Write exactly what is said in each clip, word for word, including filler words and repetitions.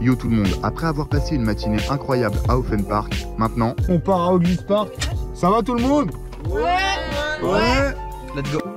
Yo tout le monde, après avoir passé une matinée incroyable à Offen Park, maintenant on part à Auglys Park. Ça va tout le monde? Ouais. Ouais, ouais. Let's go.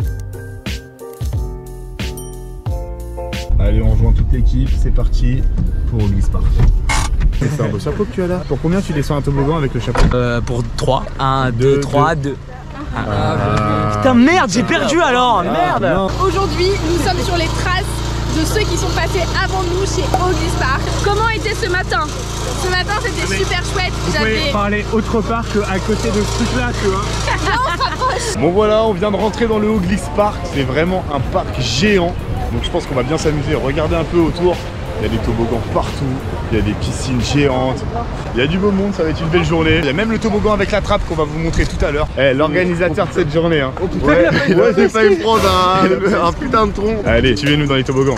Allez, on rejoint toute l'équipe, c'est parti pour Auglys Park. C'est un beau chapeau que tu as là. Pour combien tu descends un toboggan avec le chapeau? Euh, pour trois. un, deux, trois, deux. Ah. Putain, merde, j'ai perdu alors. Ah, merde. non. Aujourd'hui, nous sommes sur les traces de ceux qui sont passés avant nous chez Auglys Park. Comment était ce matin? Ce matin, c'était super chouette. Vous pouvez parler autre part qu'à côté de ce truc là, tu vois. Non, on se rapproche. Bon voilà, on vient de rentrer dans le Auglys Park. C'est vraiment un parc géant. Donc je pense qu'on va bien s'amuser. Regardez un peu autour. Il y a des toboggans partout, il y a des piscines géantes, il y a du beau monde, ça va être une belle journée. Il y a même le toboggan avec la trappe qu'on va vous montrer tout à l'heure. Eh, l'organisateur de cette journée, hein. Oh, putain, ouais, ouais, j'ai failli me prendre un, un putain de tronc. Allez, suivez-nous dans les toboggans.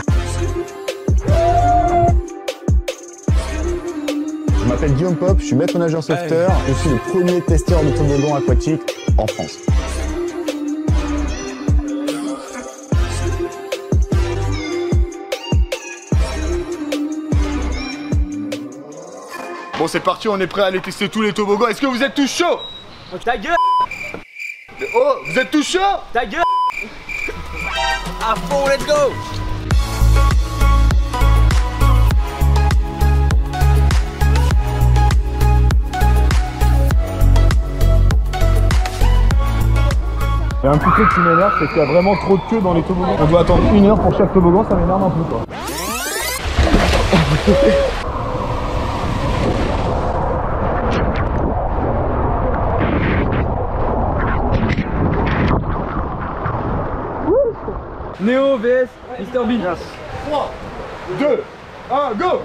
Je m'appelle Guillaume Pop, je suis maître nageur sauveteur. Je suis le premier testeur de toboggan aquatique en France. Bon, c'est parti, on est prêt à aller tester tous les toboggans. Est-ce que vous êtes tous chauds? Ta gueule. Oh, vous êtes tous chauds? Ta gueule. À fond, let's go. Il y a un petit truc qui m'énerve, c'est qu'il y a vraiment trop de queue dans les toboggans. On doit attendre une heure pour chaque toboggan, ça m'énerve un peu quoi. Néo vs Mister Bean. trois, deux, un, go!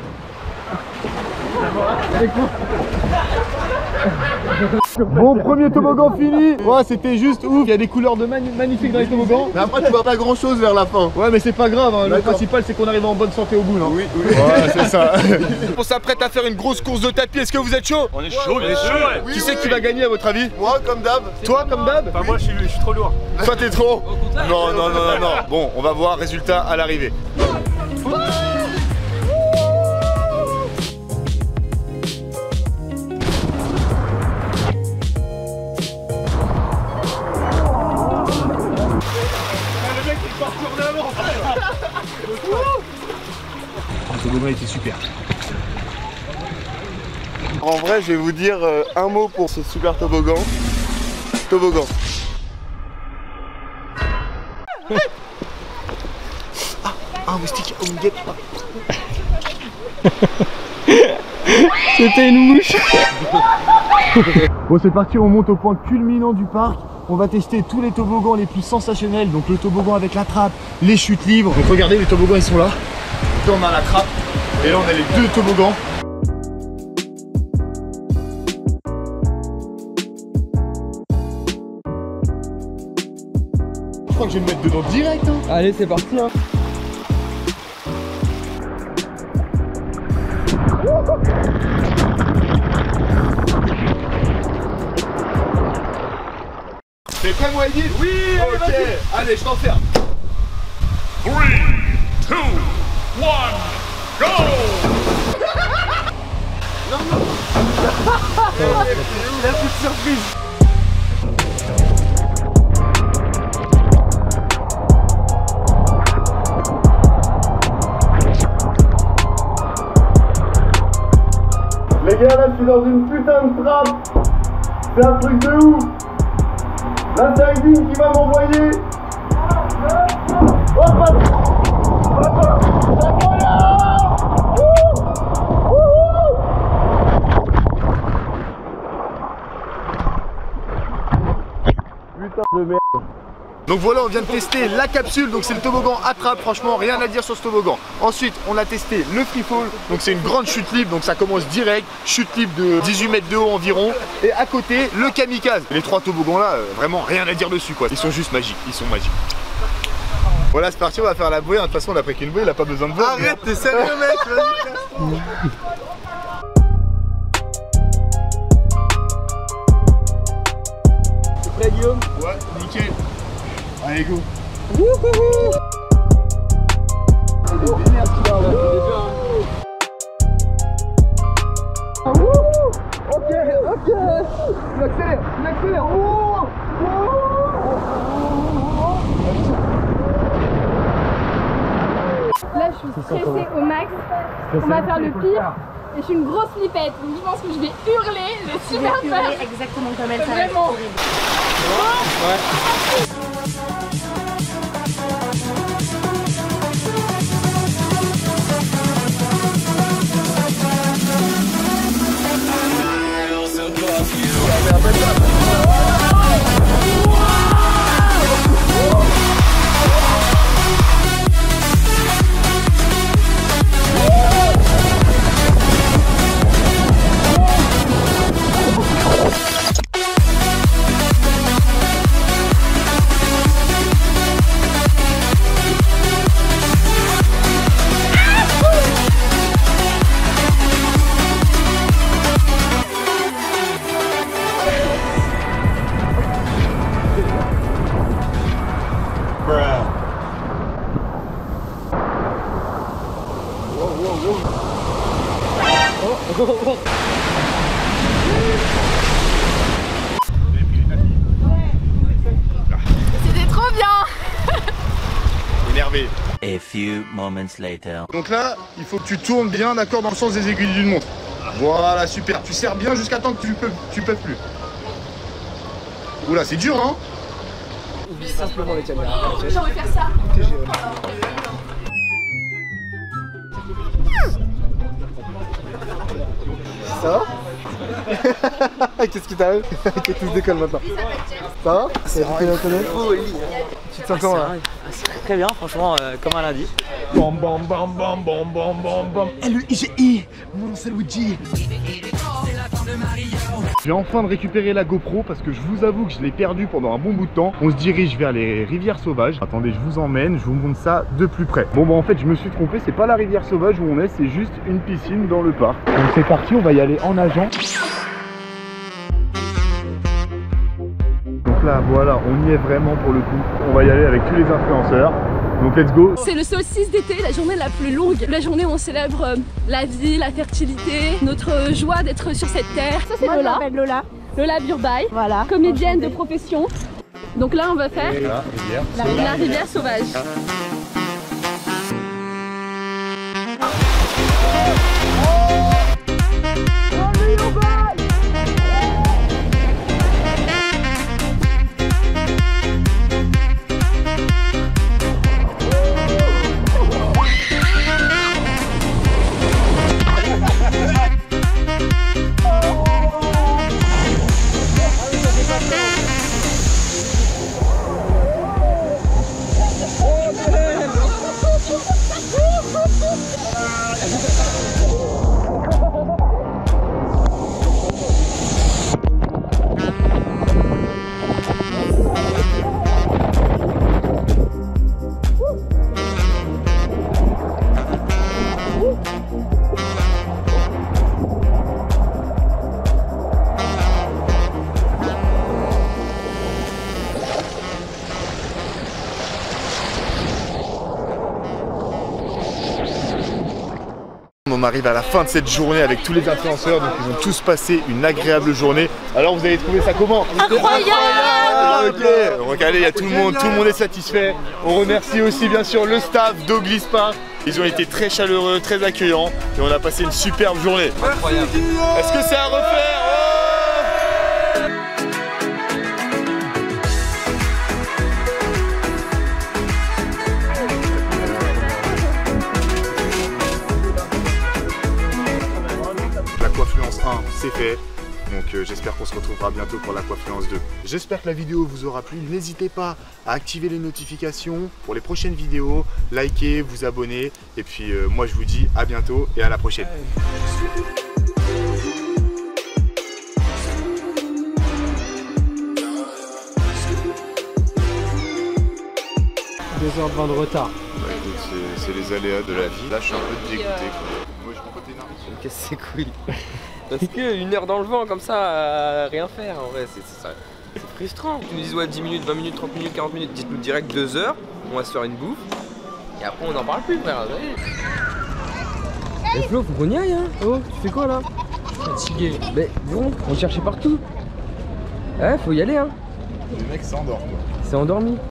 Bon, premier toboggan fini. Ouais, c'était juste ouf. Il y a des couleurs de mani magnifiques dans les toboggans. Mais après, tu vois pas grand chose vers la fin. Ouais, mais c'est pas grave, hein. Le principal c'est qu'on arrive en bonne santé au bout, non? Oui, oui. Ouais, c'est ça. On s'apprête à faire une grosse course de tapis. Est-ce que vous êtes chaud? On est chaud, bien sûr. Qui c'est qui va gagner à votre avis? Moi, comme d'hab. Toi, comme d'hab? Enfin, moi, je suis, je suis trop lourd. Toi, t'es trop? Non, non, non, non, non. Bon, on va voir résultat à l'arrivée. Le toboggan était super. En vrai, je vais vous dire euh, un mot pour ce super toboggan. Toboggan. Ah, un moustique, une guêpe. C'était une mouche. Bon, c'est parti, on monte au point culminant du parc. On va tester tous les toboggans les plus sensationnels. Donc le toboggan avec la trappe, les chutes libres. Donc regardez, les toboggans ils sont là. Là on a la trappe et là on a les deux toboggans. Je crois que je vais me mettre dedans direct, hein. Allez, c'est parti, hein. T'es prêt, moi, Edith? Oui. Ok, allez, allez, je t'enferme. trois, deux, un, go! Non, non. La petite surprise. Les gars, là, je suis dans une putain de trappe. C'est un truc de ouf. Là, c'est Aydin qui va m'envoyer. Oh, pas de... Putain de merde. Donc voilà, on vient de tester la capsule, donc c'est le toboggan à trappe, franchement rien à dire sur ce toboggan. Ensuite on a testé le free fall, donc c'est une grande chute libre, donc ça commence direct, chute libre de dix-huit mètres de haut environ. Et à côté le kamikaze. Les trois toboggans là, euh, vraiment rien à dire dessus quoi, ils sont juste magiques, ils sont magiques. Voilà, c'est parti, on va faire la bouée, de toute façon on a pris qu'une bouée, il a pas besoin de bouée. Arrête, t'es sérieux mec, vas-y, casse-toi. T'es prêt, Guillaume? Ouais, nickel. Allez go. C'est des vénères qu'il a là, c'est des Yes. Il accélère, il accélère. Oh, Là, je suis stressée au max. On va faire le pire. Et je suis une grosse flippette. Donc je pense que je vais hurler. J'ai super peur. Exactement comme elle. Vraiment. C'était trop bien. Énervé. A few moments later. Donc là, il faut que tu tournes bien, d'accord, dans le sens des aiguilles d'une montre. Voilà, super. Tu serres bien jusqu'à temps que tu peux, tu peux plus. Oula, c'est dur, hein. Oublie simplement les caméras. J'ai envie de faire ça. Ça va? Qu'est-ce qui t'arrive? Qu'est-ce qui se décolle maintenant? Ça va? Ça va? Tu te sens comment là? Très bien, franchement, euh, comme un lundi. Bam bam bam bam bam bam bam bam. L E I G I, mon nom c'est Luigi. Je viens enfin de récupérer la GoPro parce que je vous avoue que je l'ai perdue pendant un bon bout de temps. On se dirige vers les rivières sauvages. Attendez, je vous emmène, je vous montre ça de plus près. Bon bah en fait je me suis trompé, c'est pas la rivière sauvage où on est, c'est juste une piscine dans le parc. Donc c'est parti, on va y aller en nageant. Donc là voilà, on y est vraiment pour le coup. On va y aller avec tous les influenceurs. Donc let's go. C'est le solstice d'été, la journée la plus longue. La journée où on célèbre euh, la vie, la fertilité, notre euh, joie d'être sur cette terre. Ça c'est Lola. Lola. Lola Burbaï, Voilà. comédienne de profession. Donc là on va faire La rivière. la rivière, la rivière sauvage. On arrive à la fin de cette journée avec tous les influenceurs, donc ils ont tous passé une agréable journée. Alors vous avez trouvé ça comment? Incroyable. Ah, ok, regardez, il y a tout le monde, tout le monde est satisfait. On remercie aussi bien sûr le staff d'Oglispa. Ils ont été très chaleureux, très accueillants et on a passé une superbe journée. Incroyable. Est-ce que c'est à refaire? L'Aquafluence un, c'est fait. Donc euh, j'espère qu'on se retrouvera bientôt pour l'Aquafluence deux. J'espère que la vidéo vous aura plu. N'hésitez pas à activer les notifications pour les prochaines vidéos, liker, vous abonner. Et puis euh, moi je vous dis à bientôt et à la prochaine. deux heures vingt de retard. Bah, c'est les aléas de la vie. Là je suis un peu dégoûté. Moi je suis pas énervé. Je me casse ses couilles. Parce que une heure dans le vent comme ça, à rien faire en vrai, c'est frustrant. Tu nous dis ouais dix minutes, vingt minutes, trente minutes, quarante minutes, dites-nous direct deux heures, on va se faire une bouffe. Et après on n'en parle plus frère. Et Flo, faut qu'on y aille hein. Oh, tu fais quoi là? Fatigué. Mais bon, on cherchait partout. Ouais, faut y aller hein. Le mec s'endort quoi. C'est endormi.